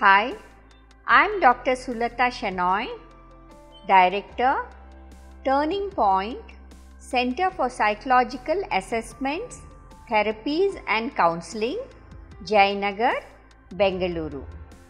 Hi, I am Dr. Sulata Shenoy, Director, Turning Point, Center for Psychological Assessments, Therapies and Counseling, Jayanagar, Bengaluru.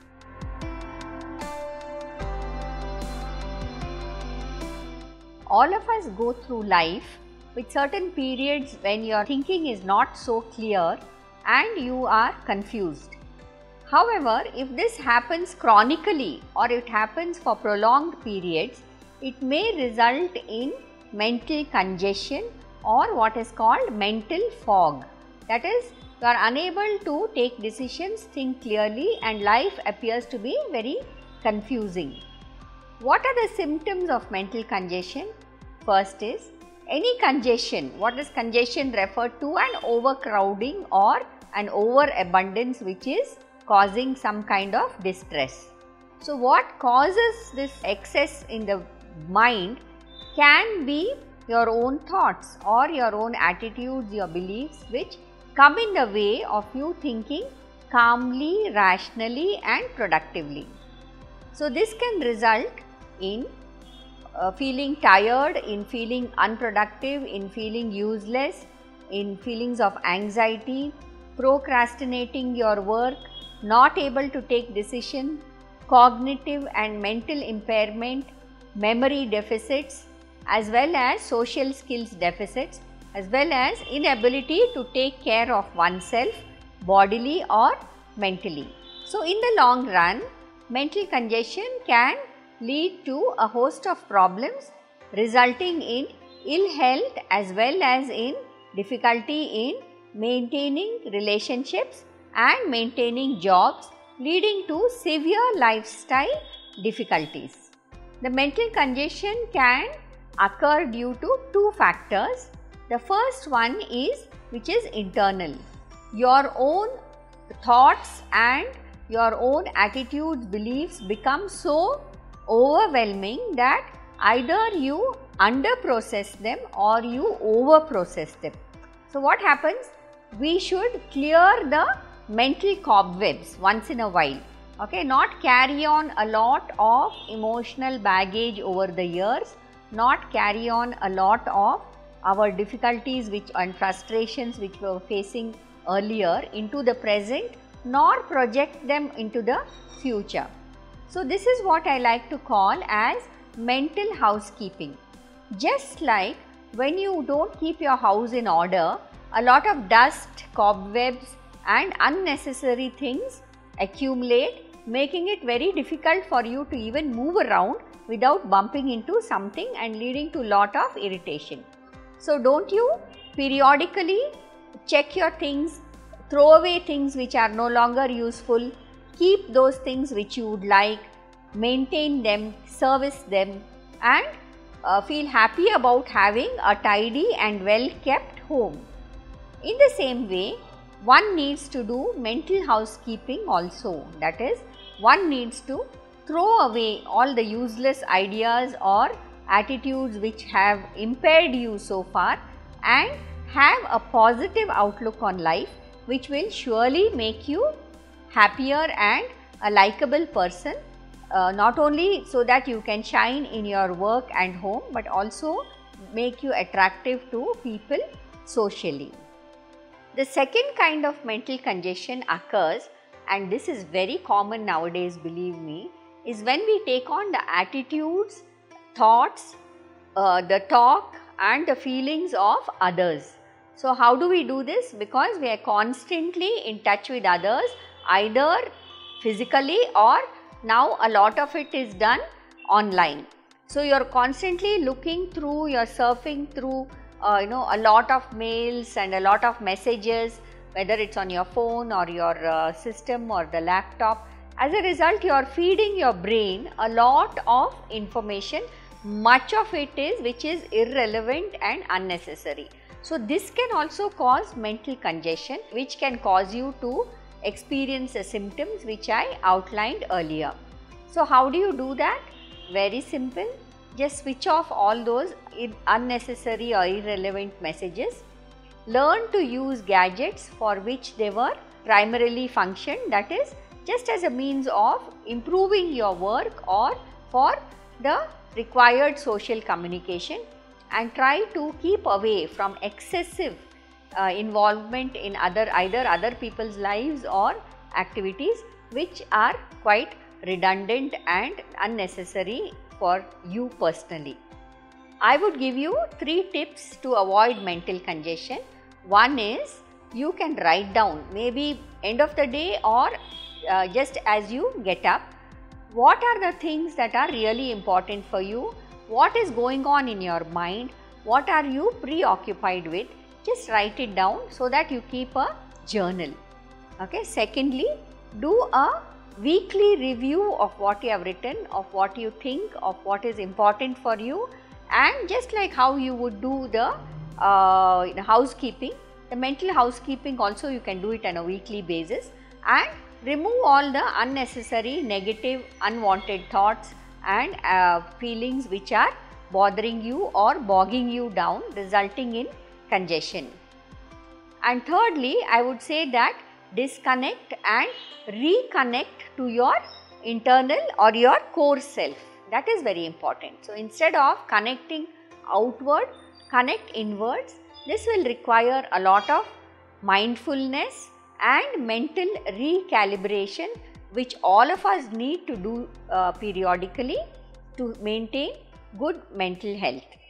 All of us go through life with certain periods when your thinking is not so clear and you are confused. However, if this happens chronically or it happens for prolonged periods, it may result in mental congestion or what is called mental fog. That is, you are unable to take decisions, think clearly, and life appears to be very confusing. What are the symptoms of mental congestion? First is any congestion. What is congestion referred to? An overcrowding or an overabundance which is causing some kind of distress. So, what causes this excess in the mind can be your own thoughts or your own attitudes, your beliefs which come in the way of you thinking calmly, rationally and productively. So, this can result in feeling tired, in feeling unproductive, in feeling useless, in feelings of anxiety, procrastinating your work, not able to take decision, cognitive and mental impairment, memory deficits, as well as social skills deficits, as well as inability to take care of oneself bodily or mentally. So, in the long run, mental congestion can lead to a host of problems resulting in ill health as well as in difficulty in maintaining relationships and maintaining jobs, leading to severe lifestyle difficulties. The mental congestion can occur due to two factors. The first one is which is internal. Your own thoughts and your own attitudes, beliefs become so overwhelming that either you under process them or you over process them. So, what happens? We should clear the mental cobwebs once in a while, okay, not carry on a lot of emotional baggage over the years, not carry on a lot of our difficulties and frustrations which we were facing earlier into the present, nor project them into the future. So, this is what I like to call as mental housekeeping. Just like when you don't keep your house in order, a lot of dust, cobwebs and unnecessary things accumulate, making it very difficult for you to even move around without bumping into something and leading to lot of irritation. So, don't you periodically check your things, throw away things which are no longer useful, keep those things which you would like, maintain them, service them and feel happy about having a tidy and well kept home. In the same way, one needs to do mental housekeeping also, that is, one needs to throw away all the useless ideas or attitudes which have impaired you so far and have a positive outlook on life which will surely make you happier and a likable person, not only so that you can shine in your work and home, but also make you attractive to people socially. The second kind of mental congestion occurs, and this is very common nowadays, believe me, is when we take on the attitudes, thoughts, the talk and the feelings of others. So, how do we do this? Because we are constantly in touch with others, either physically or now a lot of it is done online. So, you are constantly looking through, you are surfing through a lot of mails and a lot of messages, whether it's on your phone or your system or the laptop. As a result, you are feeding your brain a lot of information, much of it is which is irrelevant and unnecessary. So, this can also cause mental congestion, which can cause you to experience the symptoms which I outlined earlier. So, how do you do that? Very simple. Just switch off all those unnecessary or irrelevant messages. Learn to use gadgets for which they were primarily functioned, that is, just as a means of improving your work or for the required social communication, and try to keep away from excessive involvement in either other people's lives or activities which are quite redundant and unnecessary for you personally. I would give you 3 tips to avoid mental congestion. One is, you can write down, maybe end of the day or just as you get up, what are the things that are really important for you, what is going on in your mind, what are you preoccupied with. Just write it down so that you keep a journal. Okay. Secondly, do a weekly review of what you have written, of what you think, of what is important for you, and just like how you would do the housekeeping, the mental housekeeping also you can do it on a weekly basis, and remove all the unnecessary, negative, unwanted thoughts and feelings which are bothering you or bogging you down, resulting in congestion. And thirdly, I would say that disconnect and reconnect to your internal or your core self. That is very important. So, instead of connecting outward, connect inwards. This will require a lot of mindfulness and mental recalibration, which all of us need to do periodically to maintain good mental health.